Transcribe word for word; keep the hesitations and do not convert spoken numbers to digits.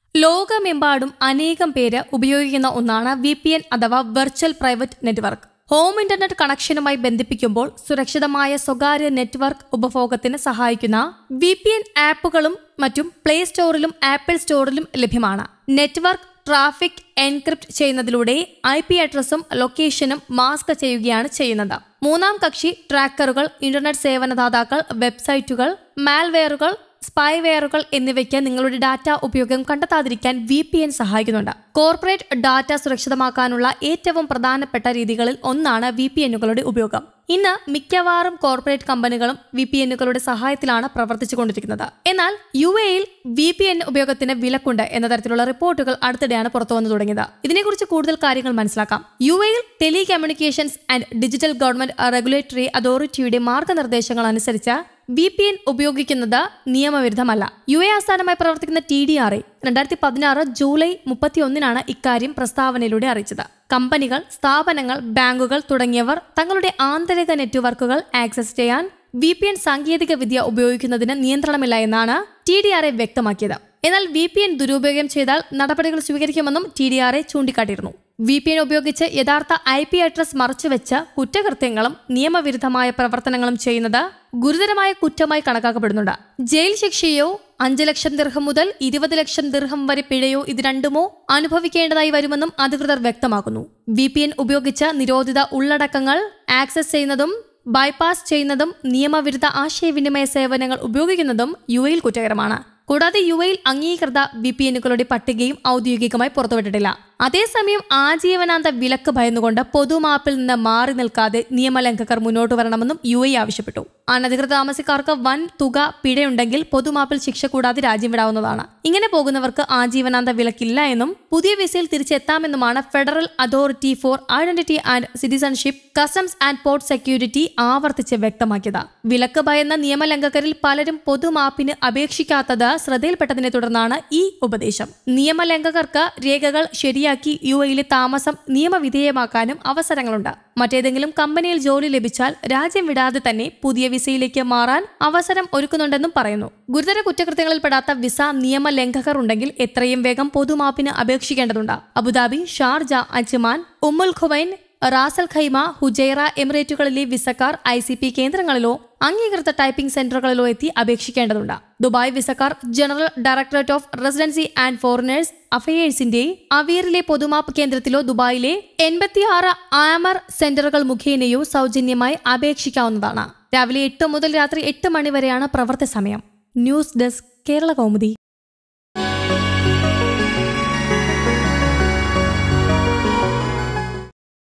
ലോകമെമ്പാടും അനേകം പേര് ഉപയോഗിക്കുന്ന ഒന്നാണ് വി പി എൻ അഥവാ virtual private network. Home internet കണക്ഷനുമായി ബന്ധിപ്പിക്കുമ്പോൾ സുരക്ഷിതമായ സ്വകാര്യ നെറ്റ്വർക്ക് ഉപഭോഗത്തിന് സഹായിക്കുന്ന വി പി എൻ ആപ്പുകളും മറ്റും പ്ലേ സ്റ്റോറിലും ആപ്പിൾ സ്റ്റോറിലും ലഭ്യമാണ്. നെറ്റ്വർക്ക് ട്രാഫിക് എൻക്രിപ്റ്റ് ചെയ്യുന്നതിലൂടെ ഐ പി അഡ്രസ്സും ലൊക്കേഷനും മാസ്ക് ചെയ്യുകയാണ് ചെയ്യുന്നത്. മൂന്നാം കക്ഷി ട്രാക്കറുകൾ, ഇന്റർനെറ്റ് സേവനദാതാക്കൾ, വെബ്സൈറ്റുകൾ, മാൽവെയറുകൾ, സ്പൈവെയറുകൾ എന്നിവയ്ക്ക് നിങ്ങളുടെ ഡാറ്റ ഉപയോഗം കണ്ടെത്താതിരിക്കാൻ വി പി എൻ സഹായിക്കുന്നുണ്ട്. കോർപ്പറേറ്റ് ഡാറ്റ സുരക്ഷിതമാക്കാനുള്ള ഏറ്റവും പ്രധാനപ്പെട്ട രീതികളിൽ ഒന്നാണ് വി പി എന്നുകളുടെ ഉപയോഗം. ഇന്ന് മിക്കവാറും കോർപ്പറേറ്റ് കമ്പനികളും വി പി എന്നുകളുടെ സഹായത്തിലാണ് പ്രവർത്തിച്ചുകൊണ്ടിരിക്കുന്നത്. എന്നാൽ യു എയിൽ വി പി എൻ ഉപയോഗത്തിന് വിലക്കുണ്ട് എന്ന തരത്തിലുള്ള റിപ്പോർട്ടുകൾ അടുത്തിടെയാണ് പുറത്തു വന്നു തുടങ്ങിയത്. ഇതിനെക്കുറിച്ച് കൂടുതൽ കാര്യങ്ങൾ മനസ്സിലാക്കാം. യു എയിൽ telecommunications and digital government regulatory അതോറിറ്റിയുടെ മാർഗനിർദ്ദേശങ്ങൾ അനുസരിച്ച് വി പി എൻ ഉപയോഗിക്കുന്നത് നിയമവിരുദ്ധമല്ല. യു എ ആസ്ഥാനമായി പ്രവർത്തിക്കുന്ന ടി ഡി ആർ എ രണ്ടായിരത്തി പതിനാറ് ജൂലൈ മുപ്പത്തി ഒന്നിനാണ് ഇക്കാര്യം പ്രസ്താവനയിലൂടെ അറിയിച്ചത്. കമ്പനികൾ, സ്ഥാപനങ്ങൾ, ബാങ്കുകൾ തുടങ്ങിയവർ തങ്ങളുടെ ആന്തരിക നെറ്റ്വർക്കുകൾ ആക്സസ് ചെയ്യാൻ വി പി എൻ സാങ്കേതിക വിദ്യ ഉപയോഗിക്കുന്നതിന് നിയന്ത്രണമില്ല എന്നാണ് ടി ഡി ആർ എ വ്യക്തമാക്കിയത്. എന്നാൽ വി പി എൻ ദുരുപയോഗം ചെയ്താൽ നടപടികൾ സ്വീകരിക്കുമെന്നും ടി ഡി ആർ എ ചൂണ്ടിക്കാട്ടിയിരുന്നു. വി പി എൻ ഉപയോഗിച്ച് യഥാർത്ഥ ഐ പി അഡ്രസ് മറച്ചുവെച്ച് കുറ്റകൃത്യങ്ങളും നിയമവിരുദ്ധമായ പ്രവർത്തനങ്ങളും ചെയ്യുന്നത് ഗുരുതരമായ കുറ്റമായി കണക്കാക്കപ്പെടുന്നുണ്ട്. ജയിൽ ശിക്ഷയോ അഞ്ച് ലക്ഷം ദിർഹം മുതൽ ഇരുപത് ലക്ഷം ദിർഹം വരെ പിഴയോ ഇത് രണ്ടുമോ അനുഭവിക്കേണ്ടതായി വരുമെന്നും അധികൃതർ വ്യക്തമാക്കുന്നു. വി പി എൻ ഉപയോഗിച്ച് നിരോധിത ഉള്ളടക്കങ്ങൾ ആക്സസ് ചെയ്യുന്നതും ബൈപാസ് ചെയ്യുന്നതും നിയമവിരുദ്ധ ആശയവിനിമയ സേവനങ്ങൾ ഉപയോഗിക്കുന്നതും യു എയിൽ കുറ്റകരമാണ്. കൂടാതെ യു എയിൽ അംഗീകൃത വി പി എന്നുകളുടെ പട്ടികയും ഔദ്യോഗികമായി പുറത്തുവിട്ടിട്ടില്ല. അതേസമയം ആജീവനാന്ത വിലക്ക് ഭയന്നുകൊണ്ട് പൊതുമാപ്പിൽ നിന്ന് മാറി നിൽക്കാതെ നിയമലംഘകർ മുന്നോട്ട് വരണമെന്നും യു എ ആവശ്യപ്പെട്ടു. അനധികൃത താമസക്കാർക്ക് വൻ തുക പിഴയുണ്ടെങ്കിൽ പൊതുമാപ്പിൽ ശിക്ഷ കൂടാതെ രാജ്യം വിടാവുന്നതാണ്. ഇങ്ങനെ പോകുന്നവർക്ക് ആജീവനാന്ത വിലക്കില്ല എന്നും പുതിയ വിസയിൽ തിരിച്ചെത്താമെന്നുമാണ് federal authority for identity and citizenship, customs and port security ആവർത്തിച്ച് വ്യക്തമാക്കിയത്. വിലക്ക് ഭയന്ന നിയമലംഘകരിൽ പലരും പൊതുമാപ്പിന് അപേക്ഷിക്കാത്തത് ശ്രദ്ധയിൽപ്പെട്ടതിനെ തുടർന്നാണ് ഈ ഉപദേശം. നിയമലംഘകർക്ക് രേഖകൾ ശരിയാക്കി യു എയിലെ താമസം നിയമവിധേയമാക്കാനും അവസരങ്ങളുണ്ട്. മറ്റേതെങ്കിലും കമ്പനിയിൽ ജോലി ലഭിച്ചാൽ രാജ്യം വിടാതെ തന്നെ പുതിയ വിസയിലേക്ക് മാറാൻ അവസരം ഒരുക്കുന്നുണ്ടെന്നും പറയുന്നു. ഗുരുതര കുറ്റകൃത്യങ്ങളിൽപ്പെടാത്ത വിസ നിയമലംഘകർ ഉണ്ടെങ്കിൽ എത്രയും വേഗം പൊതുമാപ്പിന് അപേക്ഷിക്കേണ്ടതുണ്ട്. Abu Dhabi, Sharjah, Ajman, Umm al Quwain, Ras al Khaimah, Fujairah എമിറേറ്റുകളിലെ വിസക്കാർ ഐ സി പി കേന്ദ്രങ്ങളിലോ അംഗീകൃത ടൈപ്പിംഗ് സെന്ററുകളിലോ എത്തി അപേക്ഷിക്കേണ്ടതുണ്ട്. ദുബായ് വിസക്കാർ general directorate of residency and foreigners അഫയേഴ്സിന്റെ അവീറിലെ പൊതുമാപ്പ് കേന്ദ്രത്തിലോ ദുബായിലെ എൺപത്തിയാറ് ആമർ സെന്ററുകൾ മുഖേനയോ സൗജന്യമായി അപേക്ഷിക്കാവുന്നതാണ്. രാവിലെ എട്ട് മുതൽ രാത്രി എട്ട് മണി വരെയാണ് പ്രവൃത്തി സമയം. News desk, Kerala Kaumudi.